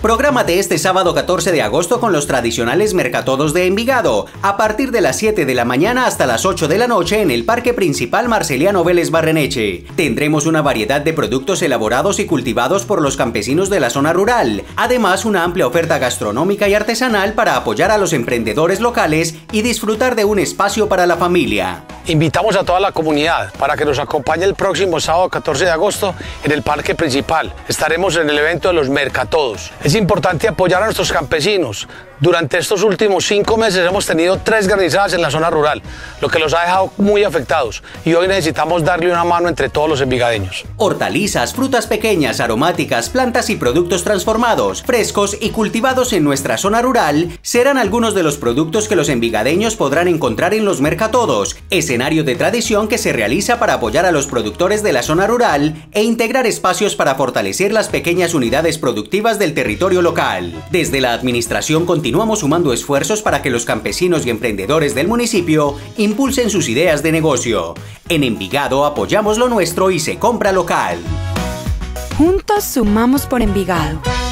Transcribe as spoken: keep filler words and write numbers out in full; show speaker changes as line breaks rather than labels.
Prográmate este sábado catorce de agosto con los tradicionales mercatodos de Envigado, a partir de las siete de la mañana hasta las ocho de la noche en el Parque Principal Marceliano Vélez Barreneche. Tendremos una variedad de productos elaborados y cultivados por los campesinos de la zona rural, además una amplia oferta gastronómica y artesanal para apoyar a los emprendedores locales y disfrutar de un espacio para la familia.
Invitamos a toda la comunidad para que nos acompañe el próximo sábado catorce de agosto en el Parque Principal. Estaremos en el evento de los Mercatodos. Es importante apoyar a nuestros campesinos. Durante estos últimos cinco meses hemos tenido tres granizadas en la zona rural, lo que los ha dejado muy afectados, y hoy necesitamos darle una mano entre todos los envigadeños.
Hortalizas, frutas pequeñas, aromáticas, plantas y productos transformados, frescos y cultivados en nuestra zona rural serán algunos de los productos que los envigadeños podrán encontrar en los Mercatodos, escenario de tradición que se realiza para apoyar a los productores de la zona rural e integrar espacios para fortalecer las pequeñas unidades productivas del territorio local. Desde la administración continuamos sumando esfuerzos para que los campesinos y emprendedores del municipio impulsen sus ideas de negocio. En Envigado apoyamos lo nuestro y se compra local.
Juntos sumamos por Envigado.